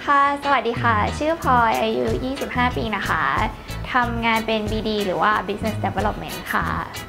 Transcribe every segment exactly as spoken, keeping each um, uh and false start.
ค่ะสวัสดีค่ะชื่อพลอยอายุยี่สิบห้าปีนะคะทำงานเป็น บี ดี หรือว่า Business Development ค่ะ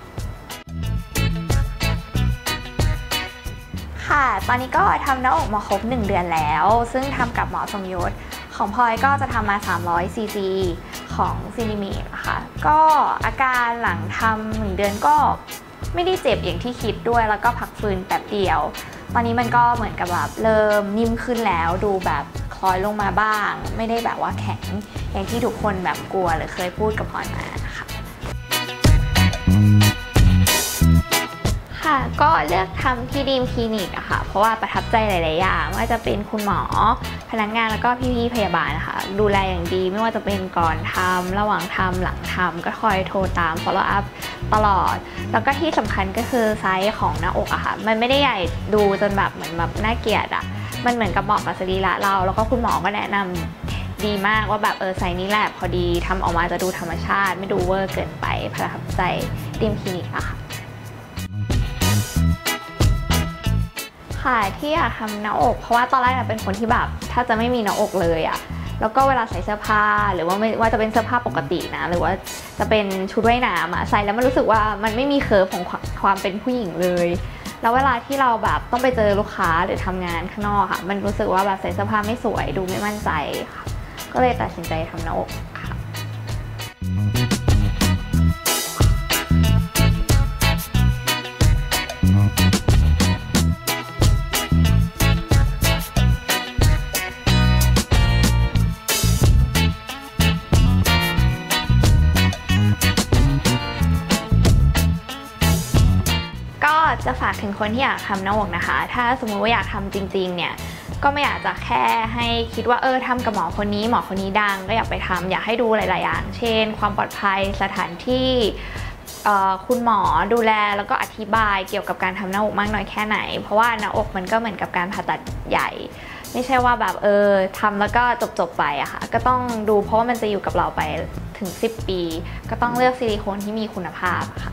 ค่ะตอนนี้ก็ทำหน้าอกมาครบหนึ่งเดือนแล้วซึ่งทำกับหมอทรงยศของพลอยก็จะทำมาสามร้อยซีซีของซินิเมตนะคะก็อาการหลังทำหนึ่งเดือนก็ไม่ได้เจ็บอย่างที่คิดด้วยแล้วก็พักฟื้นแป๊บเดียวตอนนี้มันก็เหมือนกับแบบเริ่มนิ่มขึ้นแล้วดูแบบคล้อยลงมาบ้างไม่ได้แบบว่าแข็งอย่างที่ทุกคนแบบกลัวหรือเคยพูดกับพลอยมานะคะค่ะก็เลือกทำที่ดีมคลินิกอะค่ะเพราะว่าประทับใจหลายๆอย่างว่าจะเป็นคุณหมอพนักงานแล้วก็พี่ๆพยาบาลนะคะดูแลอย่างดีไม่ว่าจะเป็นก่อนทำระหว่างทำหลังทำก็คอยโทรตาม follow up ตลอดแล้วก็ที่สำคัญก็คือไซส์ของหน้าอกอะค่ะมันไม่ได้ใหญ่ดูจนแบบเหมือนแบบน่าเกลียดอะมันเหมือนกับเหมาะกับสรีระเราแล้วก็คุณหมอก็แนะนำดีมากว่าแบบเออไซส์นี้แหละพอดีทำออกมาจะดูธรรมชาติไม่ดูเวอร์เกินไปประทับใจดีมคลินิกอะค่ะค่ะที่อยากทำหน้าอกเพราะว่าตอนแรกเป็นคนที่แบบถ้าจะไม่มีหน้าอกเลยอะแล้วก็เวลาใส่เสื้อผ้าหรือว่าไม่ว่าจะเป็นเสื้อผ้าปกตินะหรือว่าจะเป็นชุดว่ายน้ำอะใส่แล้วมันรู้สึกว่ามันไม่มีเคิร์ฟของความเป็นผู้หญิงเลยแล้วเวลาที่เราแบบต้องไปเจอลูกค้าหรือทำงานข้างนอกค่ะมันรู้สึกว่าแบบใส่เสื้อผ้าไม่สวยดูไม่มั่นใจค่ะก็เลยตัดสินใจทำหน้าอกค่ะจะฝากถึงคนที่อยากทำหน้าอกนะคะถ้าสมมุติว่าอยากทำจริงๆเนี่ยก็ไม่อยากจะแค่ให้คิดว่าเออทำกับหมอคนนี้หมอคนนี้ดังก็อยากไปทำอยากให้ดูหลายๆอย่างเช่นความปลอดภัยสถานที่คุณหมอดูแลแล้วก็อธิบายเกี่ยวกับการทำหน้าอกมากน้อยแค่ไหนเพราะว่าหน้าอกมันก็เหมือนกับการผ่าตัดใหญ่ไม่ใช่ว่าแบบเออทำแล้วก็จบๆไปอะค่ะก็ต้องดูเพราะว่ามันจะอยู่กับเราไปถึงสิบปีก็ต้องเลือกซิลิโคนที่มีคุณภาพค่ะ